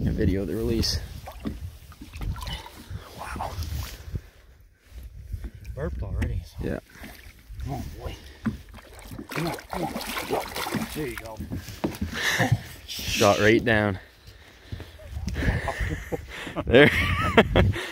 and video the release. Wow. Burped already. So. Yeah. Come on, boy. Come on, come on. There you go. Shot right down. There.